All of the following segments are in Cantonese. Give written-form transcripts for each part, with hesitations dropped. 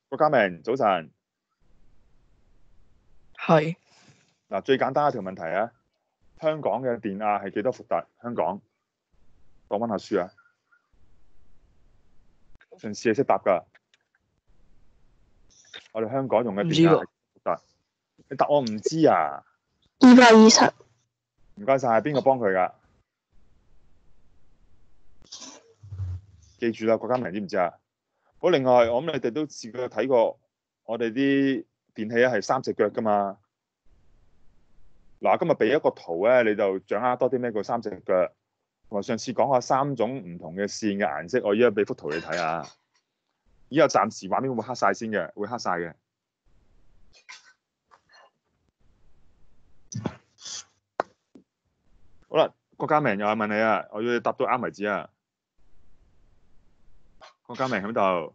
郭家明，早晨。 係嗱，最簡單一條問題啊，香港嘅電壓係幾多伏特？香港，當溫下書啊。上次係識答㗎。我哋香港用嘅電壓係幾多伏特？你答我唔知啊？ 220。 唔該晒，邊個幫佢㗎？記住啦，郭家明知唔知啊？好，另外我諗你哋都試過睇過我哋啲電器咧係3隻腳㗎嘛。嗱，今日俾一個圖咧，你就掌握多啲咩叫3隻腳。同埋上次講下3種唔同嘅線嘅顏色，我依家俾幅圖你睇下。依家暫時畫面會黑晒先嘅，會黑晒嘅。好啦，郭家明又係問你啊，我要你答到啱為止啊。郭家明喺度，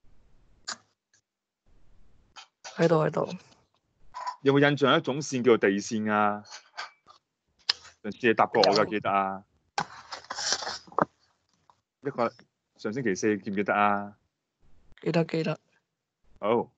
喺度。 有冇印象一種線叫做地線啊？上次你答過我嘅，記得啊？一個上星期4記唔記得啊？ 記得。 好。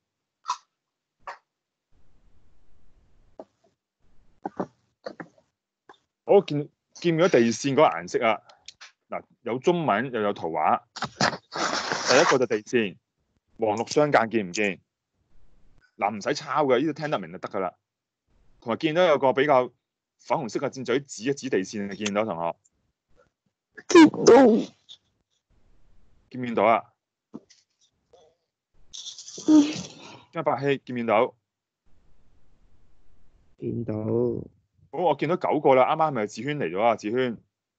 我見唔見地線嗰個顏色啊？嗱，有中文又有圖畫。第一個就地線，黃綠相間，見唔見？嗱，唔使抄嘅，呢度聽得明就得㗎啦。同埋見到有個比較粉紅色嘅箭嘴指一指地線，你見到同學？ 見到。 見唔見到啊？張伯希見唔見到？ 見到。 好，我見到9個啦，啱啱係咪子軒嚟咗啊？子軒。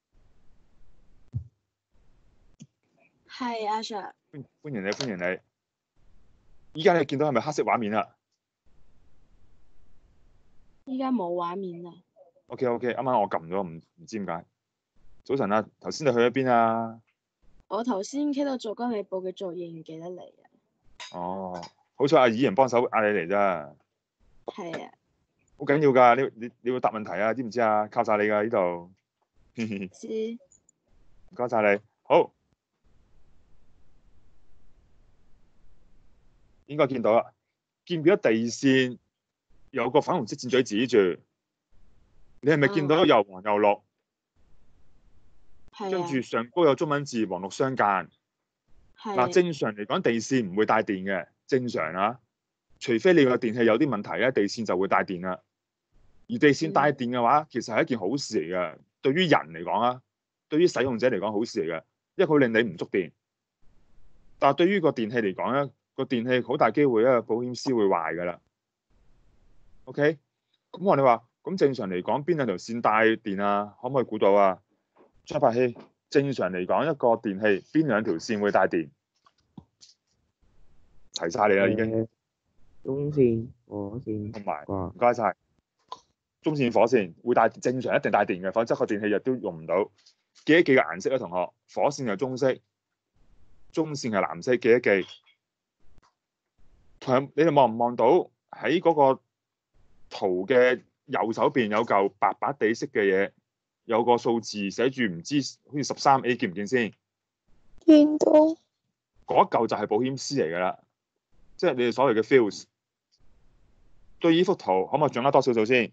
係阿 Sir。 歡迎你，歡迎你。依家你見到係咪黑色畫面啊？ 依家冇畫面啦。 OK，啱啱我撳咗，唔知點解。早晨啊，頭先你去咗邊啊？ 我頭先喺度做緊你報嘅作業，唔記得嚟啊。 哦，好彩阿議員幫手嗌你嚟啫。 係啊。 好緊要㗎，你要答問題啊，知唔知啊？靠晒你㗎呢度。 知。 唔該晒你。好。應該見到啦，見唔見到地線有個粉紅色箭嘴指住？你係咪見到又黃又綠？跟住上高有中文字黃綠相間。嗱，正常嚟講，地線唔會帶電嘅，正常啊。除非你個電器有啲問題咧，地線就會帶電啦。而地線帶電嘅話，其實係一件好事嚟嘅。對於人嚟講啊，對於使用者嚟講好事嚟嘅，因為佢令你唔觸電。但係對於個電器嚟講咧，個電器好大機會咧，保險絲會壞㗎啦。OK，咁我哋話，咁正常嚟講，邊兩條線帶電啊？可唔可以估到啊？張伯希，正常嚟講，一個電器邊兩條線會帶電？齊晒你啦，已經。 中線、火線同埋，唔該晒。中線、火線會帶，正常一定帶電嘅，否則個電器亦都用唔到。記一記個顏色啊，同學。火線係棕色，中線係藍色，記一記。你哋望唔望到喺嗰個圖嘅右手邊有嚿白白地色嘅嘢，有個數字寫住唔知好似13A，見唔見先？ 見到。 嗰一嚿就係保險絲嚟㗎啦，即係你哋所謂嘅 fuse。對呢幅圖可唔可以掌握多少少先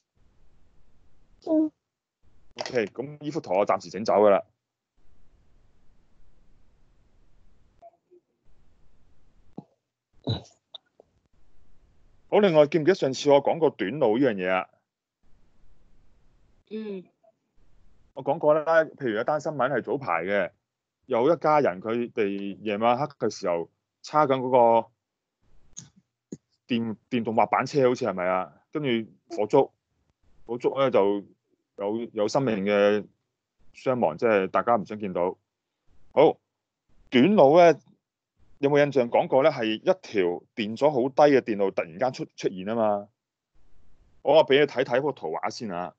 ？OK， 咁呢幅圖我暫時整走㗎啦。好，另外記唔記得上次我講過短路呢樣嘢啊？我講過啦，譬如一單新聞係早排嘅，有一家人佢哋夜晚黑嘅時候叉緊嗰個電動滑板車，好似係咪啊？跟住火燭咧就有生命嘅傷亡，即係大家唔想見到。好，短路咧有冇印象講過咧？係一條電阻好低嘅電路突然間出現啊嘛。我話俾你睇睇幅圖畫先啊。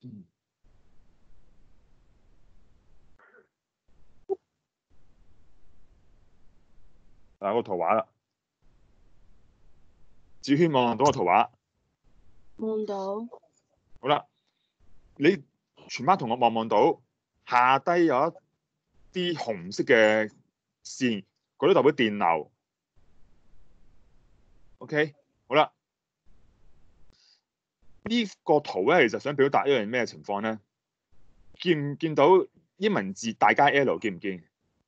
嗱，個圖畫啦，子軒望到個圖畫， 望到。 好啦，你全班同學望到下低有一啲紅色嘅線，嗰啲代表電流。 OK， 好啦，呢個圖咧其實想表達一樣咩情況咧？見唔見到英文字大加 L？ 見唔見？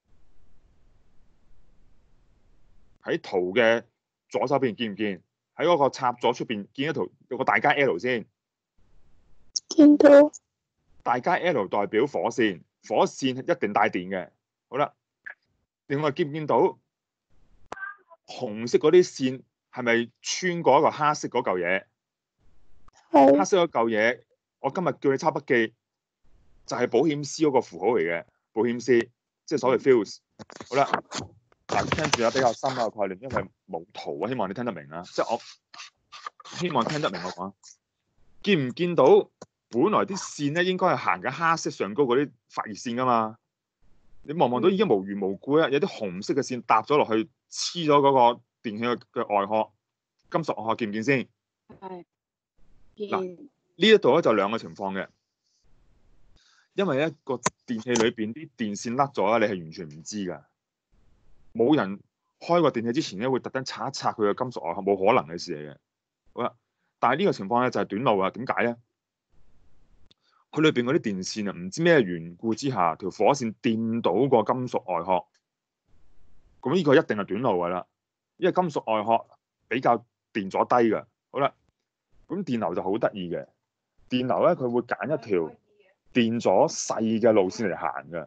喺圖嘅左手邊見唔見？喺嗰個插座出邊見一圖有個大加 L 先。 見到。 大加 L 代表火線，火線一定帶電嘅。好啦，另外見唔見到紅色嗰啲線係咪穿過一個黑色嗰嚿嘢？黑係。 色嗰嚿嘢，我今日叫你抄筆記，就係保險絲嗰個符號嚟嘅。保險絲即係所謂 fuse。好啦，嗱，聽住啊，比較深嘅概念，因為冇圖啊，希望你聽得明啊。即係我希望聽得明我講。見唔見到本來啲線咧應該係行緊黑色上高嗰啲發熱線噶嘛？你望到已經無緣無故咧，有啲紅色嘅線搭咗落去，黐咗嗰個電器嘅外殼，金屬外殼，見唔見先？ 係。 嗱，呢一度咧就兩個情況嘅，因為一個電器裏邊啲電線甩咗咧，你係完全唔知㗎。冇人開個電器之前咧會特登拆一拆佢嘅金屬外殼，冇可能嘅事嚟嘅。好啦，但係呢個情況咧就係短路啊。點解咧？佢裏邊嗰啲電線啊，唔知咩緣故之下，條火線掂到個金屬外殼，咁呢個一定係短路㗎啦。因為金屬外殼比較電阻低㗎。好啦，咁電流就好得意嘅。電流咧，佢會揀一條電阻細嘅路線嚟行嘅。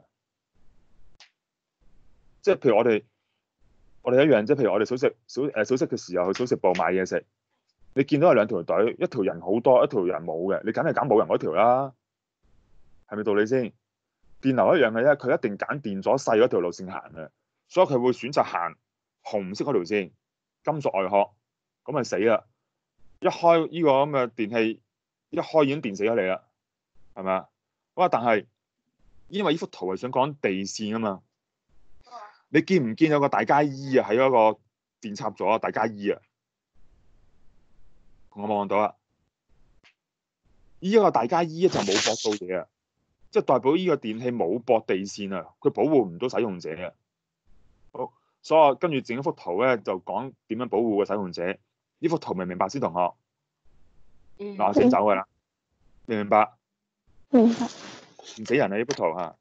即係譬如我哋一樣，即係譬如我哋小息嘅時候去小食部買嘢食，你見到有兩條隊，一條人好多，一條人冇嘅，你梗係揀冇人嗰條啦。係咪道理先？電流一樣嘅啫，佢一定揀電阻細嗰條路線行嘅，所以佢會選擇行紅色嗰條線，金屬外殼，咁咪死啦！一開呢個咁嘅電器，一開已經電死咗你啦，係咪啊？哇！但係因為呢幅圖係想講地線啊嘛，你見唔見有個大加 E 啊？喺嗰個電插座大加 E 啊，我望到啊！呢一個大加 E 就冇駁到嘢啊！即係代表呢個電器冇駁地線啊，佢保護唔到使用者啊。好，所以我跟住整一幅圖咧，就講點樣保護個使用者。呢幅圖明唔明白先，同學？嗱，我先走㗎啦，明唔明白？ 明白。 唔死人啊！呢幅圖嚇。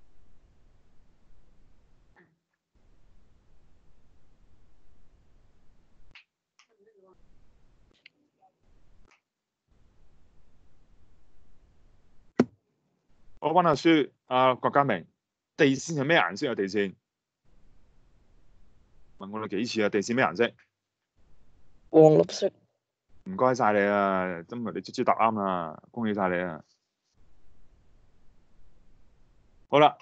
我溫下書，阿郭家明，地線係咩顏色啊？地線問我哋幾次啊？地線咩顏色？ 黃綠色。 唔該晒你啊！今日你卒之答啱啦，恭喜晒你啊！好啦，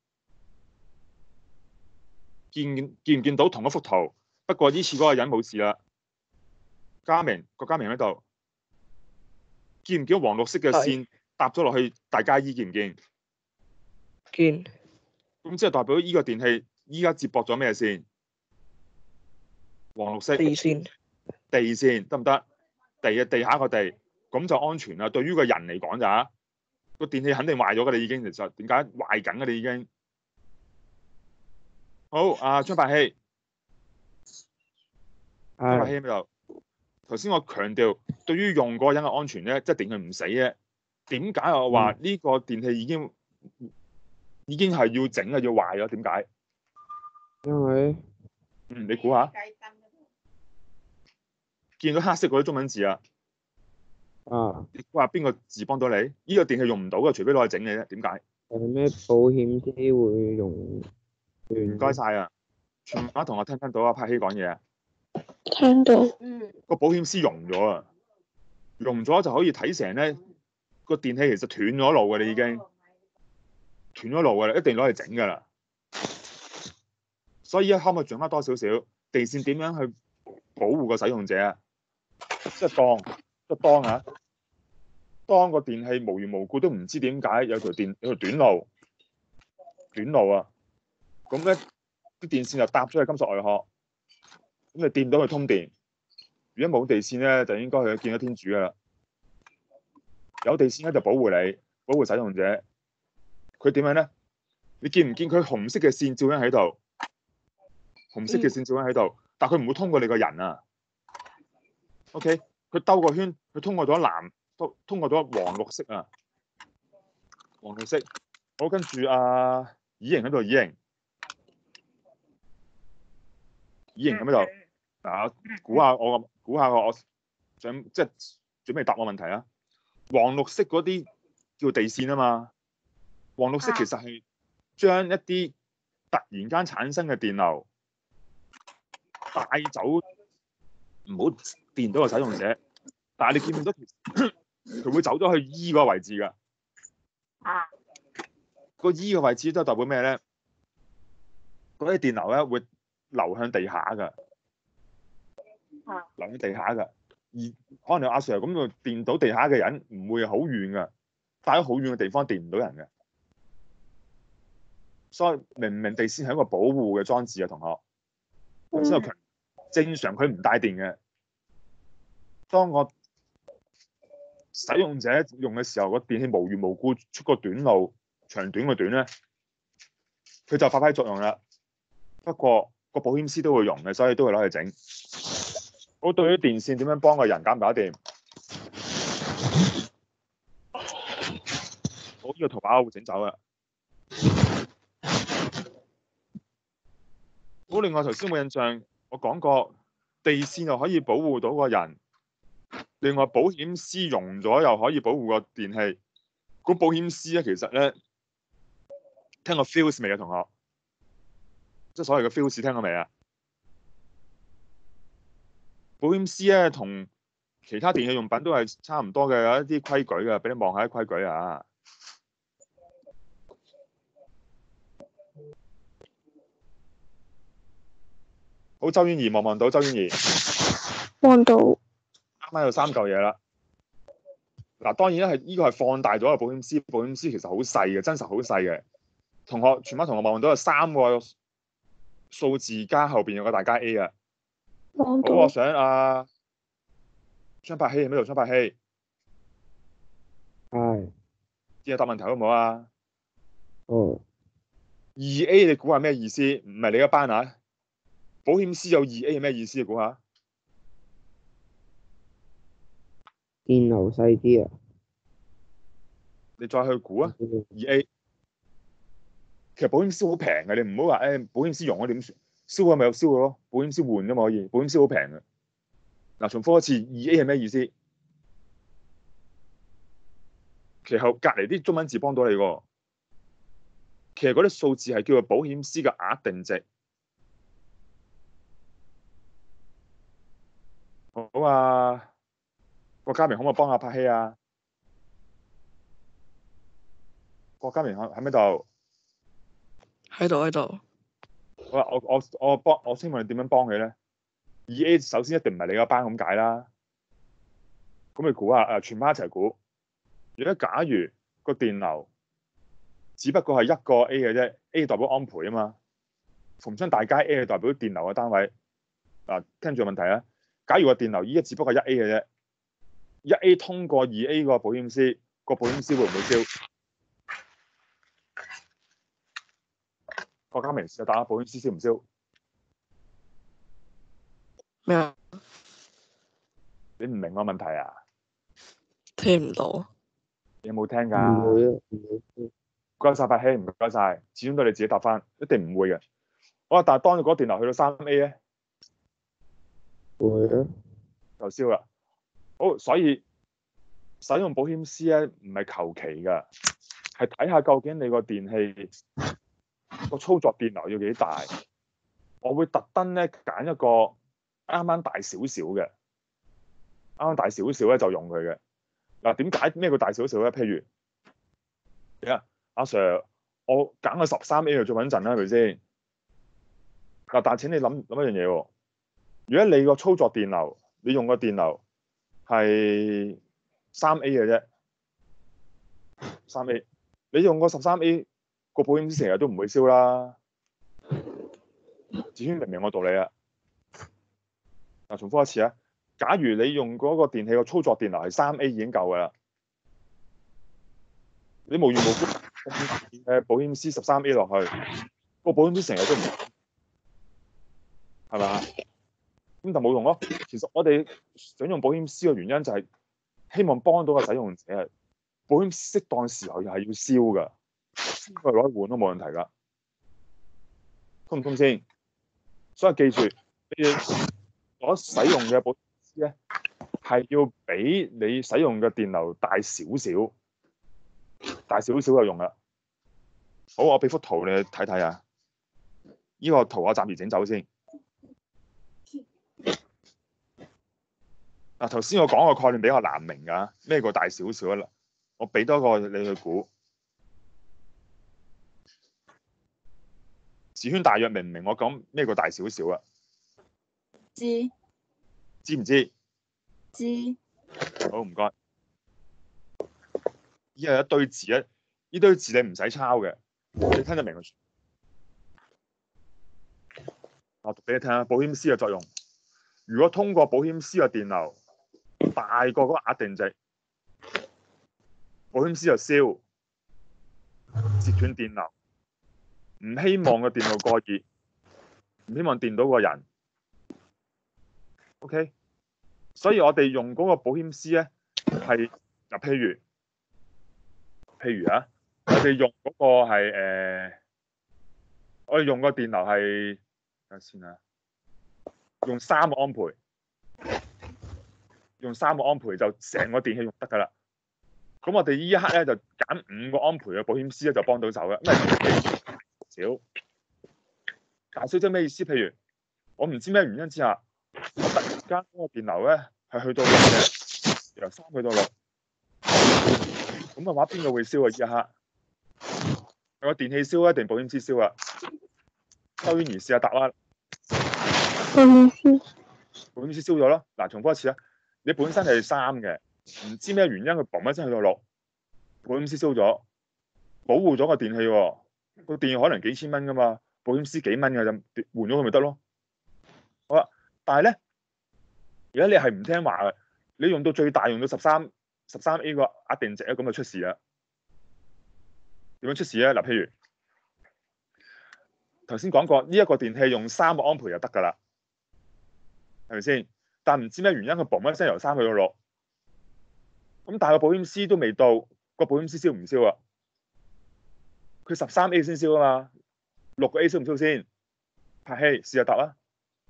見唔見到同一幅圖？不過呢次嗰個人冇事啦。家明，郭家明喺度，見唔見黃綠色嘅線搭咗落去大加 E？見唔見？ 見。 咁即係代表呢個電器依家接駁咗咩線？黃綠色。 地線。 地線得唔得？地下個地，咁就安全啦。對於個人嚟講咋，個電器肯定壞咗㗎啦已經。其實點解壞緊㗎？你已經好。阿張伯希，張伯希喺度。頭先我強調，對於用嗰個人嘅安全咧，即係電佢唔死啫。點解我話呢個電器已經係要整啊，要壞咗？點解？ 因為你估下？見到黑色嗰啲中文字啊？你估下邊個字幫到你？呢個電器用唔到嘅，除非攞去整嘅啫。點解？ 係咩保險機會用？ 唔該晒啊！全班同學聽到啊？柏希講嘢啊？ 聽到。 個保險絲溶咗啊！溶咗就可以睇成咧，個電器其實斷咗路嘅，你已經斷咗路嘅啦，一定攞嚟整㗎啦。所以可唔可以掌握多少少地線點樣去保護個使用者啊？即係當個電器無緣無故都唔知點解有條短路啊，咁咧啲電線就搭咗去金屬外殼，咁你掂到佢通電。如果冇地線咧，就應該去見咗天主㗎啦。有地線咧就保護你，保護使用者。佢點樣咧？你見唔見佢紅色嘅線照緊喺度？紅色嘅線照緊喺度，但佢唔會通過你個人啊。 OK，佢兜個圈，佢通過咗通過咗黃綠色啊，黃綠色。好，跟住以瑩喺度，以瑩咁喺度。嗱，估下我想即係準備答我問題啊。黃綠色嗰啲叫地線啊嘛。黃綠色其實係將一啲突然間產生嘅電流帶走，唔好電到個使用者。但係你見唔到其實佢會走咗去 E 嗰個位置㗎。個 E 嘅位置都代表咩咧？嗰啲電流咧會流向地下㗎。流喺地下㗎，而可能阿 Sir 咁就電到地下嘅人唔會好遠㗎，帶咗好遠嘅地方電唔到人嘅。所以明唔明地線係一個保護嘅裝置啊，同學。頭先有強正常佢唔帶電嘅，當我使用者用嘅時候，個電器無緣無故出個短路，長短嘅短咧，佢就發揮作用啦。不過個保險絲都會用嘅，所以都會攞去整。好，對於電線點樣幫個人搞唔搞掂？好，呢個圖畫我會整走啦。好，另外頭先冇印象，我講過地線又可以保護到個人，另外保險絲溶咗又可以保護個電器。嗰保險絲咧，其實咧聽過 fuse 未啊，同學？即係所謂嘅 fuse 聽過未啊？保險絲咧同其他電器用品都係差唔多嘅，有一啲規矩嘅，俾你望下啲規矩啊。好，周婉儀望到，周婉儀望到。 啱啱有3嚿嘢啦。嗱，當然咧呢個係放大咗嘅保險絲，保險絲其實好細嘅，真實好細嘅。同學，全班同學望到有3個數字加後邊有個大加 A 啊。好，我想張柏希喺邊度？張柏希， 係。 試下答問題好唔好啊？ 哦。 2A 你估下咩意思？唔係你嗰班啊？保險絲有2A 係咩意思？你估下？ 電流細啲啊！ 你再去估啊！2A，其實保險絲好平嘅，你唔好話保險絲溶咗點算？燒咗咪有燒嘅咯，保險絲換啫嘛可以，保險絲好平嘅。嗱，重複一次，2A 係咩意思？其後隔離啲中文字幫到你喎。其實嗰啲數字係叫做保險絲嘅額定值。好啊，郭家明可唔可以幫下柏希啊？郭家明喺邊度？ 喺度。 好啊，我請問你點樣幫佢咧？2A 首先一定唔係你個班咁解啦。咁你估下全班一齊估。如果假如個電流只不過係一個 A 嘅啫 ，A 代表安培啊嘛，逢親大街 A 係代表電流嘅單位。聽住個問題啊！假如個電流依家只不過1A 嘅啫，1A 通過2A 個保險絲，個保險絲會唔會燒？郭家明試下打保險絲燒唔燒？ 咩啊？ 你唔明我問題啊？ 聽唔到。 你有冇聽唔㗎？ 會啊，唔會。 唔該晒，柏希，唔該晒，始終都係你自己答翻，一定唔會嘅。好啊，但係當你嗰個電流去到3A 咧， 會啊。 就燒啦。好，所以使用保險絲咧唔係求其㗎，係睇下究竟你個電器個操作電流要幾大。我會特登咧揀一個啱啱大少少嘅，啱啱大少少咧就用佢嘅。嗱，點解咩叫大少少咧？譬如阿 Sir，我揀個13A 就最穩陣啦，係咪先？嗱，但係請你諗一樣嘢喎。如果你個操作電流，你用個電流係3A 嘅啫，3A，你用個13A 個保險絲成日都唔會燒啦。子軒明唔明我道理啊？嗱，重複一次啊！假如你用嗰個電器個操作電流係3A 已經夠㗎啦，你無緣無故保險絲13A 落去，個保險絲成日都唔，係咪啊？ 咁就冇用咯。其實我哋想用保險絲嘅原因就係希望幫到個使用者。保險絲適當時候又係要燒㗎，佢攞去換都冇問題㗎，通唔通先？所以記住，你所使用嘅保險絲咧係要比你使用嘅電流大少少，大少少就用啦。好，我俾幅圖你睇睇啊。呢個圖我暫時整走先。嗱，頭先我講個概念比較難明㗎，咩叫大少少啊？我俾多個你去估。子軒大約明唔明我講咩叫大少少啊？ 知知唔知？ 知。 好，唔該。依係一堆字咧，呢堆字你唔使抄嘅，你聽得明就算。我讀俾你聽下保險絲嘅作用。如果通過保險絲嘅電流大過嗰個額定值，保險絲就燒，截斷電流。唔希望個電路過熱，唔希望電到個人。OK， 所以我哋用嗰個保險絲咧係嗱，譬如啊，我哋用嗰個係我哋用個電流係等下先啊，用3個安培，用3個安培就成個電器用得㗎啦。咁我哋呢一刻咧就揀5個安培嘅保險絲咧就幫到手嘅，因為少大少即係咩意思？譬如我唔知咩原因之下，我突然間嗰個電流咧係去到6嘅，由3去到6，咁嘅話邊個會燒啊？呢一刻係個電器燒啊，定保險絲燒啊？周婉儀試下答啦。 保險絲。 保險絲燒咗咯。嗱，重複一次啊，你本身係3嘅，唔知咩原因佢嘣一聲去到6，保險絲燒咗，保護咗個電器喎。個電可能幾千蚊噶嘛，保險絲幾蚊嘅就換咗佢咪得咯。好啦，但係咧，如果你係唔聽話嘅，你用到最大用到13A 個額定值咧，咁就出事啦。點樣出事咧？嗱，譬如頭先講過，呢一個電器用3個安培就得噶啦，係咪先？但唔知咩原因佢嘣一聲由3去到6，咁但係個保險絲都未到，個保險絲燒唔燒啊？佢13A 先燒啊嘛，6個A 燒唔燒先？拍戲試下答啦。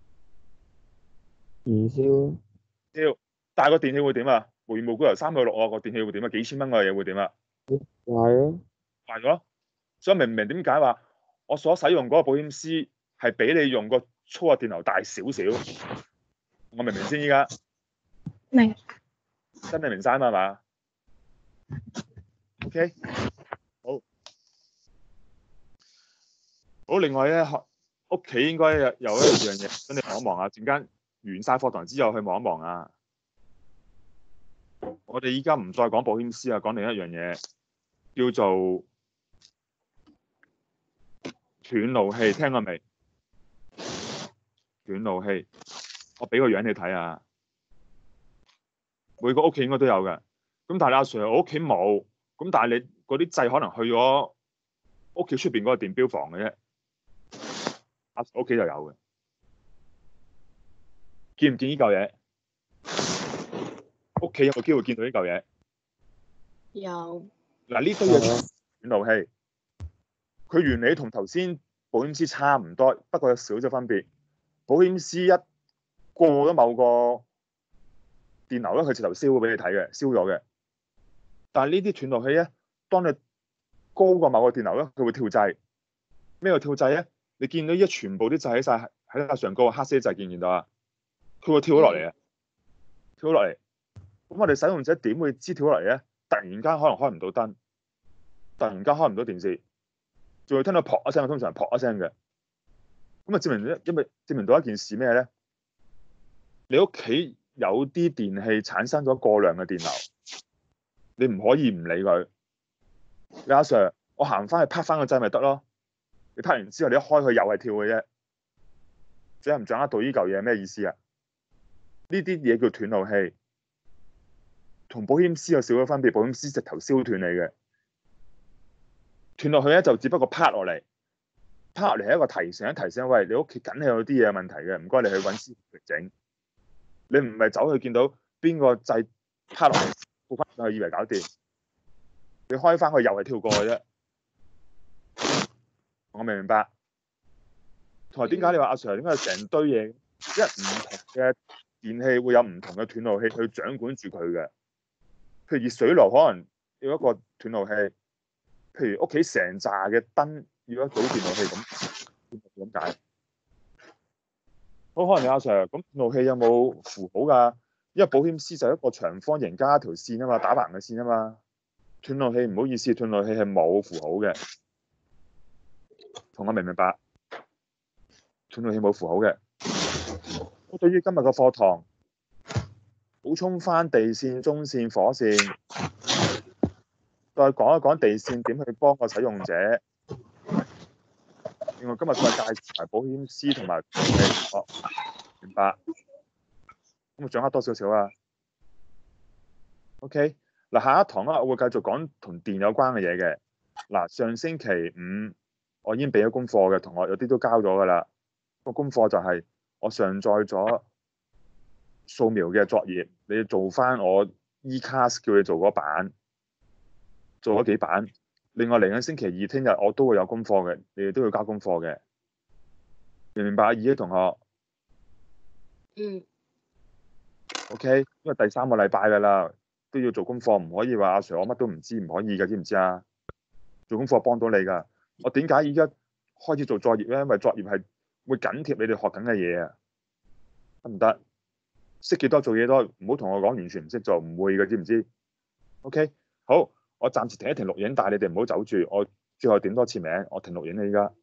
唔燒。 燒，但係個電器會點啊？無緣無故由3去6啊，個電器會點啊？幾千蚊嘅嘢會點啊？ 壞咯。 壞咗。所以明唔明點解話我所使用嗰個保險絲係比你用個粗嘅電流大少少？我明唔明先？依家明。 真係明晒嘛？係嘛？OK。好，另外咧，屋企應該有一樣嘢，等你望一望啊！陣間完晒課堂之後去望一望啊！我哋依家唔再講保險絲啊，講另一樣嘢，叫做斷路器，聽過未？斷路器，我俾個樣你睇下，每個屋企應該都有嘅。咁但係阿 Sir，我屋企冇，咁但係你嗰啲掣可能去咗屋企出邊嗰個電錶房嘅啫。阿屋企就有嘅，見唔見呢嚿嘢？屋企有冇機會見到呢嚿嘢？ 有。 嗱，呢堆嘢斷路器，佢原理同頭先保險絲差唔多，不過有少少分別。保險絲一過咗某個電流咧，佢直頭燒俾你睇嘅，燒咗嘅。但係呢啲斷路器咧，當你高過某個電流咧，佢會跳掣。咩叫跳掣咧？你見到依家全部啲掣喺晒喺上高，黑色掣見唔見到啊？佢會跳咗落嚟啊！跳咗落嚟，咁我哋使用者點會知跳咗落嚟咧？突然間可能開唔到燈，突然間開唔到電視，仲會聽到撲一聲，通常係撲一聲嘅。咁啊，證明到一件事咩咧？你屋企有啲電器產生咗過量嘅電流，你唔可以唔理佢。你阿 Sir，我行翻去拍翻個掣咪得咯？你拍完之後，你一開佢又係跳嘅啫。掌唔掌握到呢嚿嘢係咩意思啊？呢啲嘢叫斷路器，同保險絲有少少分別。保險絲直頭燒斷你嘅，斷路器咧就只不過拍落嚟，拍落嚟係一個提醒，喂，你屋企梗係有啲嘢有問題嘅，唔該你去揾師傅嚟整。 你唔係走去見到邊個掣拍落嚟，跳翻上去以為搞掂，你開翻佢又係跳過去啫。我明唔明白？同埋點解你話阿 Sir 點解成堆嘢？因為唔同嘅電器會有唔同嘅斷路器去掌管住佢嘅。譬如熱水爐可能要一個斷路器，譬如屋企成紮嘅燈要一組斷路器咁解。好，可能你阿 Sir 咁斷路器有冇符號㗎？因為保險絲就係一個長方形加一條線啊嘛，打橫嘅線啊嘛。斷路器唔好意思，斷路器係冇符號嘅。同我明唔明白？斷路器冇符號嘅。我對於今日個課堂補充翻地線、中線、火線，再講一講地線點去幫個使用者。另外今日再介紹埋保險絲同埋斷路器。哦，明白。咁我掌握多少少啊 ？OK， 嗱，下一堂咧，我會繼續講同電有關嘅嘢嘅。嗱，上星期五我已經俾咗功課嘅同學，有啲都交咗㗎啦。個功課就係我上載咗掃描嘅作業，你要做翻我 E-Class 叫你做嗰版，做咗幾版。另外嚟緊星期二聽日我都會有功課嘅，你哋都要交功課嘅，明唔明白啊？二嘅同學， 嗯。 OK，因為第3個禮拜㗎啦，都要做功課，唔可以話阿 Sir 我乜都唔知，唔可以㗎，知唔知啊？做功課幫到你㗎。我點解而家開始做作業咧？因為作業係會緊貼你哋學緊嘅嘢啊，得唔得？識幾多做幾多，唔好同我講完全唔識做，唔會㗎，知唔知 ？OK， 好，我暫時停一停錄影，但係你哋唔好走住，我最後點多次名，我停錄影啦，而家。